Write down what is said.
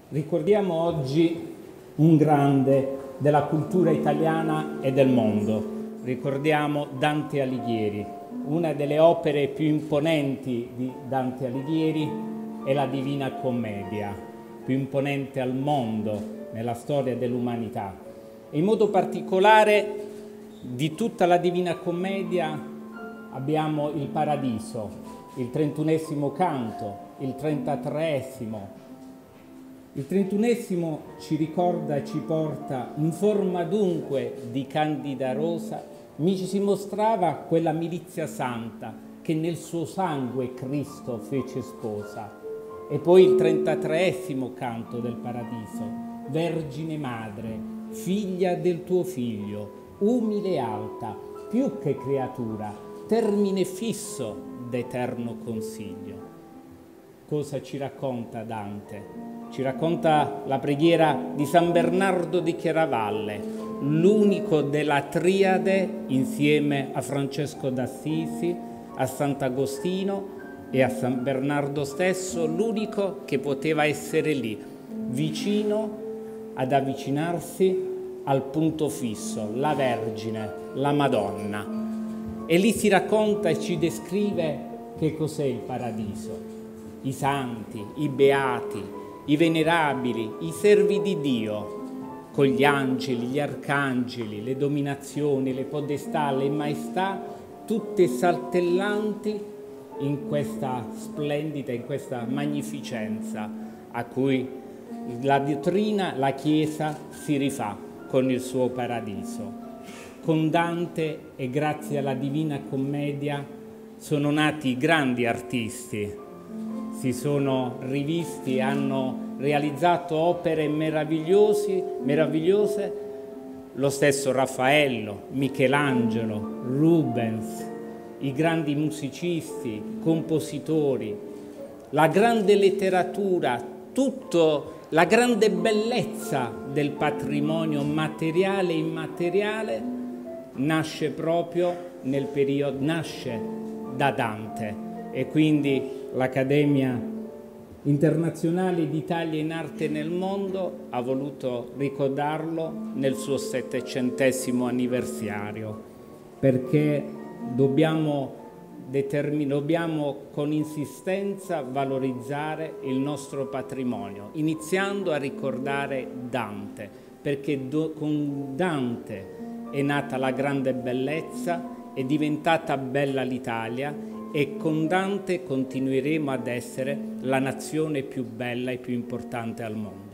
Ricordiamo oggi un grande della cultura italiana e del mondo. Ricordiamo Dante Alighieri. Una delle opere più imponenti di Dante Alighieri è la Divina Commedia, più imponente al mondo nella storia dell'umanità. E in modo particolare di tutta la Divina Commedia abbiamo il Paradiso, il 31esimo canto, il 33esimo. Il 31esimo ci ricorda e ci porta in forma dunque di candida rosa, mi si mostrava quella milizia santa che nel suo sangue Cristo fece sposa. E poi il 33esimo canto del Paradiso, Vergine Madre, figlia del tuo figlio, umile e alta, più che creatura, termine fisso d'eterno consiglio. Cosa ci racconta Dante? Ci racconta la preghiera di San Bernardo di Chiaravalle, l'unico della triade insieme a Francesco d'Assisi, a Sant'Agostino e a San Bernardo stesso, l'unico che poteva essere lì, vicino ad avvicinarsi al punto fisso, la Vergine, la Madonna. E lì si racconta e ci descrive che cos'è il paradiso. I santi, i beati, i venerabili, i servi di Dio, con gli angeli, gli arcangeli, le dominazioni, le podestà, le maestà, tutte saltellanti in questa splendida, in questa magnificenza a cui la dottrina, la Chiesa si rifà con il suo paradiso. Con Dante e grazie alla Divina Commedia sono nati grandi artisti, si sono rivisti, hanno realizzato opere meravigliose, lo stesso Raffaello, Michelangelo, Rubens, i grandi musicisti, compositori, la grande letteratura, la grande bellezza del patrimonio materiale e immateriale nasce proprio nel periodo, nasce da Dante. E quindi l'Accademia Internazionale d'Italia in Arte e nel Mondo ha voluto ricordarlo nel suo 700° anniversario, perché dobbiamo con insistenza valorizzare il nostro patrimonio, iniziando a ricordare Dante, perché con Dante è nata la grande bellezza, è diventata bella l'Italia, e con Dante continueremo ad essere la nazione più bella e più importante al mondo.